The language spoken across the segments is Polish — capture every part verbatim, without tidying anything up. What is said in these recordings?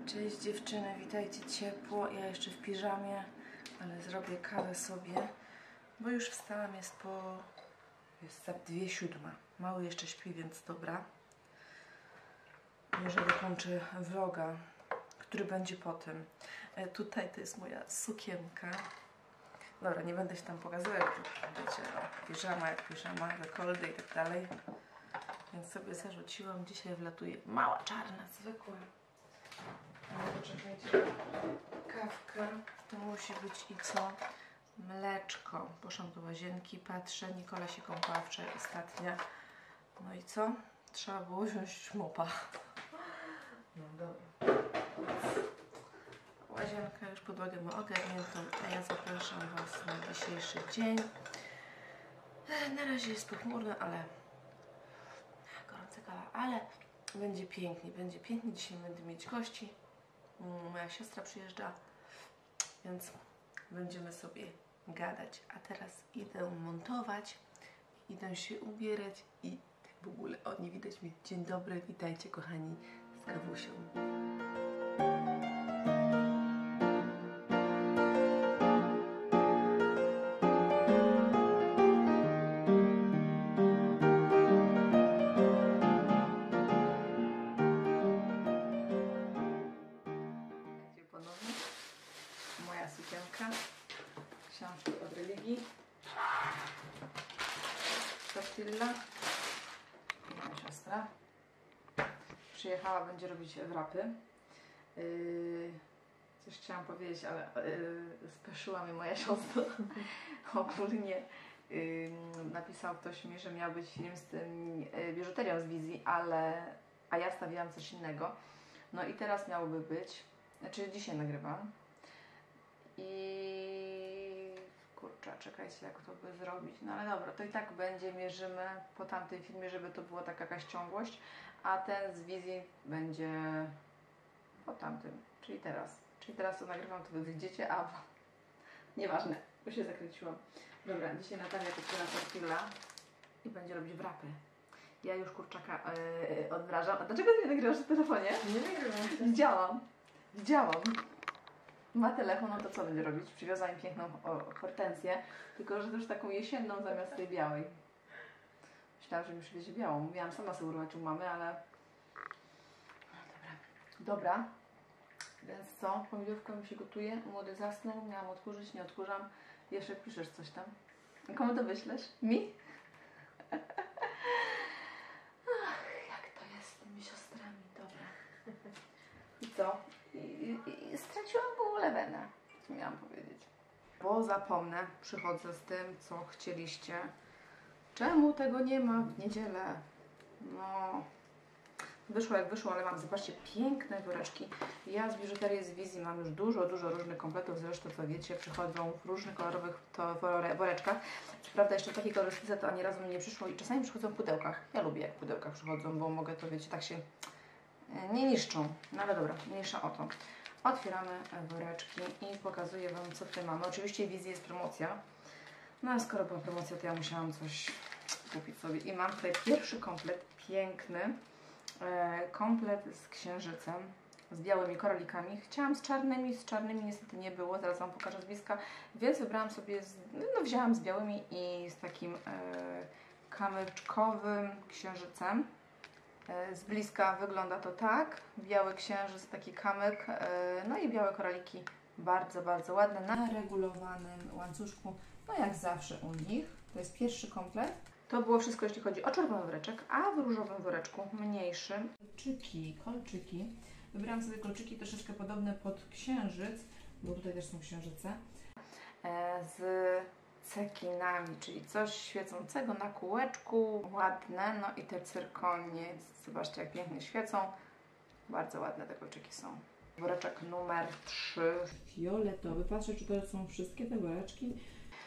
Cześć dziewczyny, witajcie ciepło. Ja jeszcze w piżamie, ale zrobię kawę sobie, bo już wstałam, jest po... jest za dwie siódma. Mały jeszcze śpi, więc dobra. Jeżeli kończę vloga, który będzie po tym. E, tutaj to jest moja sukienka. Dobra, nie będę się tam pokazywać, wiecie, no, piżama jak piżama, dekoldy i tak dalej. Więc sobie zarzuciłam. Dzisiaj wlatuje mała czarna, zwykła. Ale poczekajcie, kawka, to musi być i co? Mleczko. Poszłam do łazienki, patrzę, Nikola się kąpała wczoraj ostatnia. No i co? Trzeba było wziąć mopa. No dobra. Łazienka, już podłogę ma ogarniętą, a ja zapraszam Was na dzisiejszy dzień. Na razie jest pochmurno, ale gorąca kawa, ale będzie pięknie, będzie pięknie. Dzisiaj będę mieć gości. Moja siostra przyjeżdża, więc będziemy sobie gadać. A teraz idę montować, idę się ubierać i w ogóle, o, nie widać mi. Dzień dobry, witajcie kochani z kawusią. Ponownie moja sukienka, książki od religii, Tastilla, moja siostra przyjechała, będzie robić wrapy. Yy, coś chciałam powiedzieć, ale yy, speszyła mnie moja siostra. Ogólnie yy, napisał ktoś mi, że miał być film z tym yy, biżuterią z wizji, ale a ja stawiałam coś innego. No i teraz miałoby być. Znaczy dzisiaj nagrywam i kurczę, czekajcie, jak to by zrobić. No ale dobra, to i tak będzie, mierzymy po tamtym filmie, żeby to była taka jakaś ciągłość, a ten z wizji będzie po tamtym, czyli teraz. Czyli teraz to nagrywam, to wy wyjdziecie, a nieważne, bo się zakręciłam. Dobra, dzisiaj Natalia kupiła tortilla i będzie robić wrapy. Ja już kurczaka yy, odmrażam. A dlaczego ty nie nagrywasz w telefonie? Nie nagrywam. Widziałam. Widziałam. Ma telefon, no to co będzie robić? Przywiozła mi piękną hortensję, tylko że też taką jesienną zamiast tej białej. Myślałam, że mi przywiezie białą. Mówiłam sama sobie urwać u mamy, ale... No, dobra. Dobra. Więc co? Pomidorka mi się gotuje. Młody zasnął. Miałam odkurzyć, nie odkurzam. Jeszcze piszesz coś tam. Komu to wyślesz? Mi? Ach, jak to jest z tymi siostrami. Dobra. I co? I, i, i straciłam w ogóle wenę, co miałam powiedzieć. Bo zapomnę, przychodzę z tym, co chcieliście. Czemu tego nie ma w niedzielę? No, wyszło jak wyszło, ale mam, zobaczcie, piękne woreczki. Ja z biżuterii z wizji mam już dużo, dużo różnych kompletów. Zresztą, co wiecie, przychodzą w różnych kolorowych to woreczkach. Co prawda jeszcze takie kolorystce to ani razu mi nie przyszło i czasami przychodzą w pudełkach. Ja lubię, jak w pudełkach przychodzą, bo mogę to, wiecie, tak się... nie niszczą, no ale dobra, mniejsza o to. Otwieramy woreczki i pokazuję Wam, co tutaj mamy. Oczywiście w wizji jest promocja, no a skoro była promocja, to ja musiałam coś kupić sobie. I mam tutaj pierwszy komplet, piękny e, komplet z księżycem, z białymi koralikami. Chciałam z czarnymi, z czarnymi niestety nie było, zaraz Wam pokażę z bliska, więc wybrałam sobie, z, no wzięłam z białymi i z takim e, kamyczkowym księżycem. Z bliska wygląda to tak, biały księżyc, taki kamyk, no i białe koraliki, bardzo, bardzo ładne, na regulowanym łańcuszku, no jak zawsze u nich. To jest pierwszy komplet. To było wszystko, jeśli chodzi o czerwony woreczek, a w różowym woreczku, mniejszym, kolczyki, kolczyki. Wybrałam sobie kolczyki troszeczkę podobne pod księżyc, bo tutaj też są księżyce, z cekinami, czyli coś świecącego na kółeczku, ładne, no i te cyrkonie, zobaczcie jak pięknie świecą, bardzo ładne te kolczyki są. Woreczek numer trzy, fioletowy, patrzę, czy to są wszystkie te woreczki,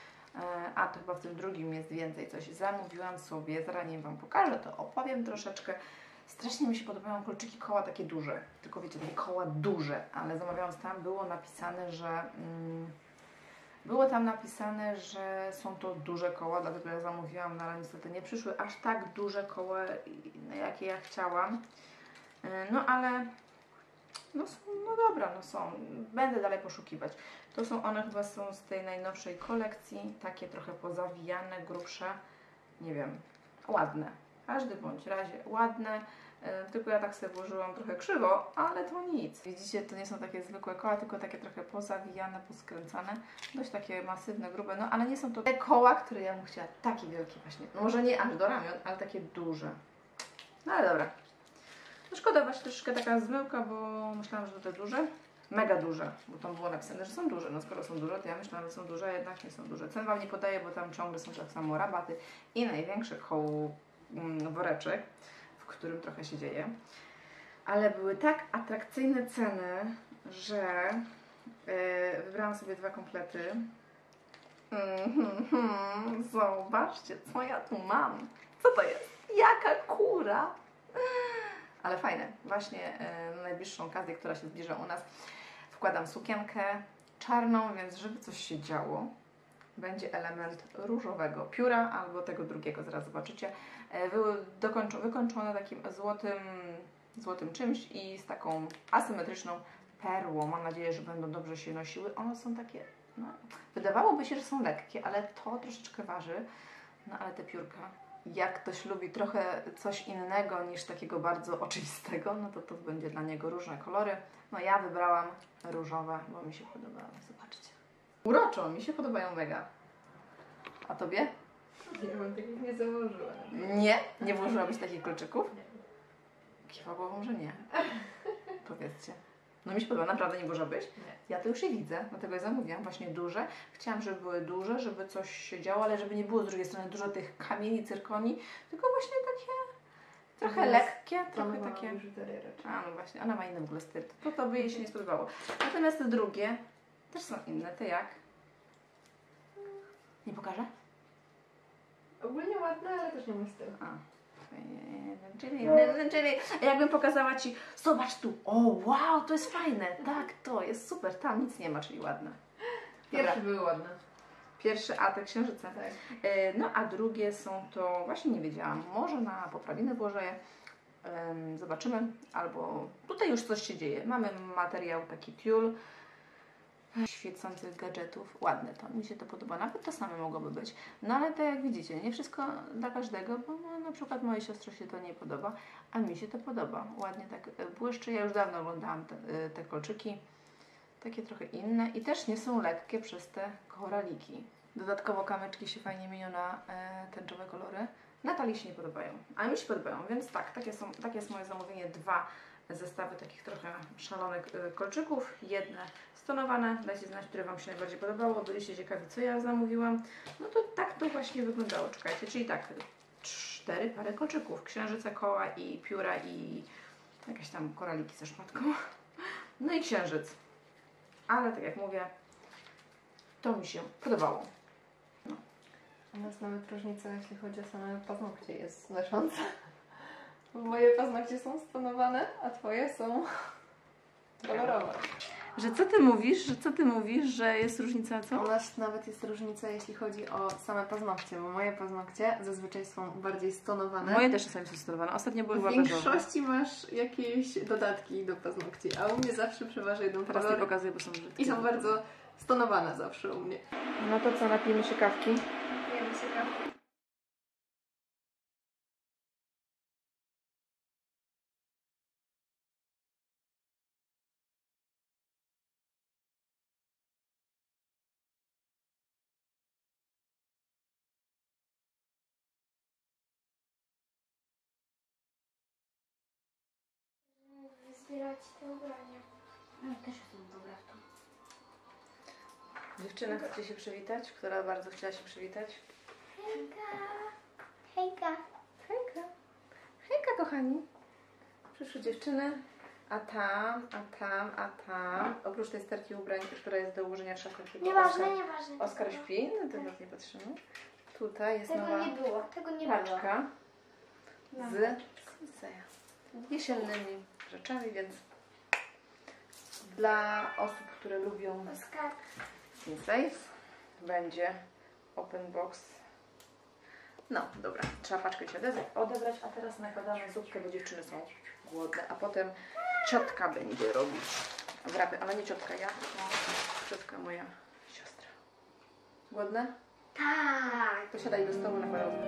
a to chyba w tym drugim jest więcej, coś zamówiłam sobie, zaraz nie Wam pokażę, to opowiem troszeczkę. Strasznie mi się podobają kolczyki koła takie duże, tylko wiecie, takie koła duże, ale zamawiałam tam, było napisane, że... Mm, Było tam napisane, że są to duże koła, dlatego ja zamówiłam, no ale niestety nie przyszły aż tak duże koła, jakie ja chciałam. No ale no, są, no dobra, no są. Będę dalej poszukiwać. To są one chyba są z tej najnowszej kolekcji. Takie trochę pozawijane, grubsze. Nie wiem, ładne. W każdym bądź razie ładne. Tylko ja tak sobie włożyłam trochę krzywo, ale to nic. Widzicie, to nie są takie zwykłe koła, tylko takie trochę pozawijane, poskręcane. Dość takie masywne, grube, no ale nie są to te koła, które ja bym chciała. Takie wielkie właśnie. No może nie aż do ramion, ale takie duże. No ale dobra. No szkoda właśnie troszeczkę taka zmyłka, bo myślałam, że to te duże. Mega duże, bo tam było napisane, że są duże. No skoro są duże, to ja myślałam, że są duże, a jednak nie są duże. Cen Wam nie podaję, bo tam ciągle są tak samo rabaty i największy koło mm, woreczek, w którym trochę się dzieje. Ale były tak atrakcyjne ceny, że yy, wybrałam sobie dwa komplety. Mm-hmm, zobaczcie, co ja tu mam. Co to jest? Jaka kura! Ale fajne. Właśnie yy, na najbliższą okazję, która się zbliża u nas, wkładam sukienkę czarną, więc żeby coś się działo, będzie element różowego pióra albo tego drugiego, zaraz zobaczycie. Były dokończo, wykończone takim złotym, złotym czymś i z taką asymetryczną perłą. Mam nadzieję, że będą dobrze się nosiły. One są takie, no, wydawałoby się, że są lekkie, ale to troszeczkę waży. No ale te piórka, jak ktoś lubi trochę coś innego niż takiego bardzo oczywistego, no to to będzie dla niego różne kolory. No ja wybrałam różowe, bo mi się podobały. Zobaczcie. Uroczo, mi się podobają mega. A tobie? Nie, bym takich nie założyła. Nie? Nie włożyłabyś takich kolczyków? Nie. Kiwa głową, że nie. Powiedzcie. No mi się podoba, naprawdę nie włożyłabyś? Nie. Ja to już je widzę, dlatego je zamówiłam. Właśnie duże. Chciałam, żeby były duże, żeby coś się działo, ale żeby nie było z drugiej strony dużo tych kamieni, cyrkoni, tylko właśnie takie trochę To lekkie, trochę ma takie... biżuterię raczej. A no właśnie, ona ma inny w ogóle styl. To, to by jej się nie spodobało. Natomiast te drugie też są inne. Ty jak? Nie pokażę? Ogólnie ładne, ale też nie mój styl. A. Czyli, czyli jakbym pokazała Ci, zobacz tu, o wow, to jest fajne, tak, to jest super, tam nic nie ma, czyli ładne. Pierwsze Dobra. były ładne. Pierwsze, a te księżyce. Tak. No a drugie są to, właśnie nie wiedziałam, może na poprawinę włożę je, zobaczymy, albo tutaj już coś się dzieje. Mamy materiał taki tulle, świecących gadżetów. Ładne to, mi się to podoba. Nawet to same mogłoby być. No ale to jak widzicie, nie wszystko dla każdego, bo no, na przykład mojej siostrze się to nie podoba, a mi się to podoba. Ładnie tak błyszczy. Ja już dawno oglądałam te, te kolczyki. Takie trochę inne i też nie są lekkie przez te koraliki. Dodatkowo kamyczki się fajnie mienią na e, tęczowe kolory. Natalii się nie podobają, ale mi się podobają, więc tak, takie, są, takie jest moje zamówienie. Dwa zestawy takich trochę szalonych y, kolczyków, jedne stonowane. Dajcie znać, które Wam się najbardziej podobało. Byliście ciekawi, co ja zamówiłam. No to tak to właśnie wyglądało. Czekajcie, czyli tak, cztery pary kolczyków. Księżyce, koła i pióra i jakieś tam koraliki ze szmatką. No i księżyc. Ale tak jak mówię, to mi się podobało. No. U nas nawet różnica, jeśli chodzi o same paznokcie, jest znacząca. Moje paznokcie są stonowane, a Twoje są kolorowe. Że co Ty mówisz? Że co Ty mówisz? Że jest różnica co? U nas nawet jest różnica, jeśli chodzi o same paznokcie, bo moje paznokcie zazwyczaj są bardziej stonowane. Moje też czasami są stonowane. Ostatnio były chyba W większości masz jakieś dodatki do paznokci, a u mnie zawsze przeważa jeden Teraz kolor. nie pokazuję, bo są brzydkie. I są bardzo stonowane zawsze u mnie. No to co, napijmy się kawki? Napijemy się kawki. Zbierać te ubrania. Ja też jestem dobra w to. Dziewczyna, chcecie się przywitać? Która bardzo chciała się przywitać? Hejka! Hejka! Hejka! Hejka, kochani! Przyszły dziewczyny, a tam, a tam, a tam. Oprócz tej sterki ubrań, która jest do ułożenia szafy. Nieważne, Oskar, nieważne. Oskar śpi, no to nas nie patrzymy. Tutaj jest Tego nowa nie było, tego nie było. paczka No. z jesiennymi rzeczami, więc dla osób, które lubią Oskar. Safe będzie open box. No, dobra, trzeba paczkę się odebrać, a teraz nakładamy zupkę, bo dziewczyny są głodne, a potem ciotka będzie robić wrapy, ale nie ciotka ja, tylko ciotka moja siostra. Głodne? Tak. To siadaj do stołu na parę.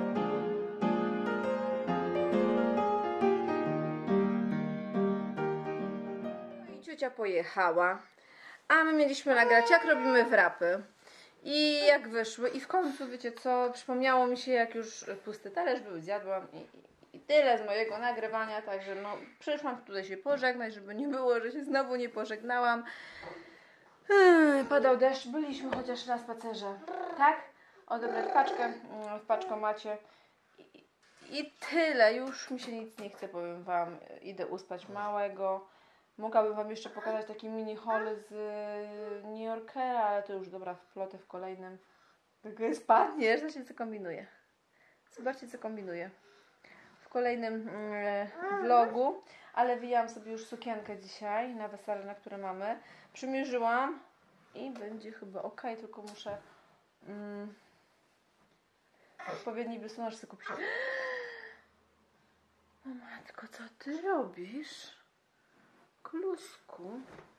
No i ciocia pojechała, a my mieliśmy nagrać, jak robimy wrapy. I jak wyszły, i w końcu, wiecie co, przypomniało mi się, jak już pusty talerz był, zjadłam i, i, i tyle z mojego nagrywania, także no, przyszłam tutaj się pożegnać, żeby nie było, że się znowu nie pożegnałam. Yy, padał deszcz, byliśmy chociaż na spacerze, tak? Odebrać paczkę w paczkomacie i, i tyle, już mi się nic nie chce, powiem wam, idę uspać małego. Mogłabym wam jeszcze pokazać taki mini haul z New Yorkera, ale to już dobra, wplotę w kolejnym. Tylko spadniesz, zobaczcie co kombinuję. Zobaczcie co kombinuję. W kolejnym e, vlogu, ale wyjęłam sobie już sukienkę dzisiaj na wesele, na które mamy. Przymierzyłam i będzie chyba ok, tylko muszę mm, odpowiedni biustonosz sobie kupić. O matko, co ty robisz? Klusku.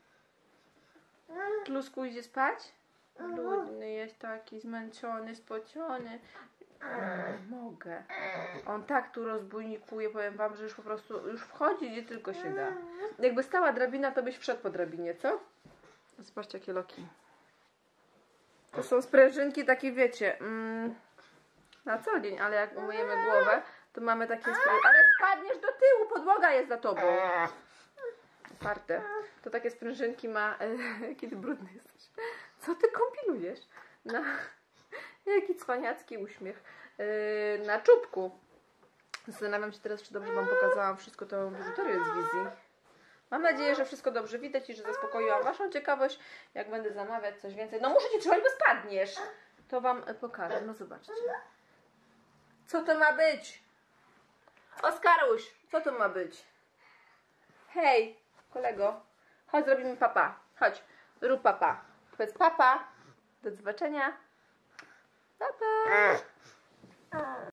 Klusku idzie spać? Ludny jest taki, zmęczony, spociony. Nie mogę. On tak tu rozbójnikuje, powiem wam, że już po prostu, już wchodzi gdzie tylko się da. Jakby stała drabina, to byś wszedł po drabinie, co? Zobaczcie jakie loki. To są sprężynki takie, wiecie, mm, na co dzień, ale jak umyjemy głowę, to mamy takie sprężynki. Ale spadniesz do tyłu, podłoga jest za tobą. Otwarte. To takie sprężynki ma. E, kiedy brudny jesteś. Co ty kombinujesz? Na, jaki cwaniacki uśmiech. E, na czubku. Zastanawiam się teraz, czy dobrze wam pokazałam wszystko tą biżuterię z wizji. Mam nadzieję, że wszystko dobrze widać i że zaspokoiłam waszą ciekawość. Jak będę zamawiać coś więcej. No muszę cię trzymać, bo spadniesz. To wam pokażę. No zobaczcie. Co to ma być? Oskaruś, co to ma być? Hej, kolego, chodź zrobimy papa. Chodź, rób papa. Powiedz papa. Do zobaczenia. Papa.